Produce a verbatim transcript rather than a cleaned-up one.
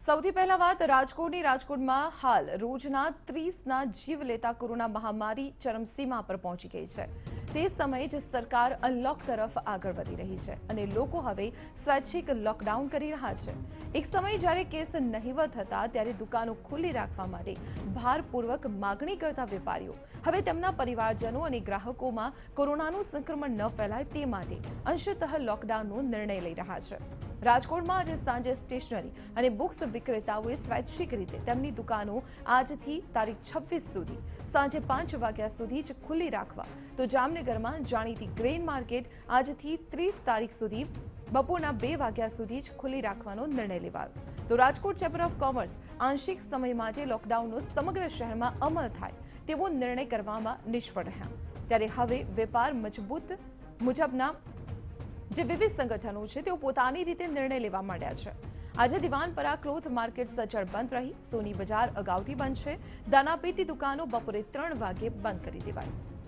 સૌથી પહેલા વાત રાજકોટની રાજકોટમાં હાલ રોજના ત્રીસના જીવ લેતા કોરોના મહામારી ચરમસીમા પર પહોંચી ગઈ છે। તે સમયે જ સરકાર અનલોક તરફ આગળ વધી રહી છે અને લોકો હવે સ્વૈચ્છિક લોકડાઉન કરી રહ્યા છે। એક સમય જ્યારે કેસ નહિવત હતા ત્યારે દુકાનો ખુલ્લી રાખવા માટે ભારપૂર્વક માગણી કરતા વેપારીઓ હવે તેમના પરિવારજનો અને ગ્રાહકોમાં કોરોનાનું સંક્રમણ ન ફેલાય તે માટે અંશતઃ લોકડાઉનનો નિર્ણય લઈ રહ્યા છે। રાજકોટમાં આજે સાંજે સ્ટેશનરી અને બુક્સ વિક્રેતાઓએ સ્વૈચ્છિક રીતે તેમની દુકાનો આજથી તારીખ છવ્વીસ સુધી સાંજે પાંચ વાગ્યા સુધી જ ખુલ્લી રાખવા તો જામનગરમાં જાણીતી ગ્રેન માર્કેટ આજથી ત્રીસ તારીખ સુધી બપોરના બે વાગ્યા સુધી જ ખુલ્લી રાખવાનો નિર્ણય લેવાયો તો રાજકોટ ચેમ્બર ઓફ કોમર્સ આંશિક સમય માટે લોકડાઉનનો સમગ્ર શહેરમાં અમલ થાય તેવો નિર્ણય કરવામાં નિષ્ફળ રહ્યા ત્યારે હવે વેપાર મજબૂત મુજબના જે વિવિધ સંગઠનો છે તેઓ પોતાની રીતે નિર્ણય લેવા માંડ્યા છે। આજે દિવાનપરા ક્લોથ માર્કેટ સજ્જડ બંધ રહી, સોની બજાર અગાઉથી બંધ છે, દાનાપીઠની દુકાનો બપોરે ત્રણ વાગે બંધ કરી દેવાઈ।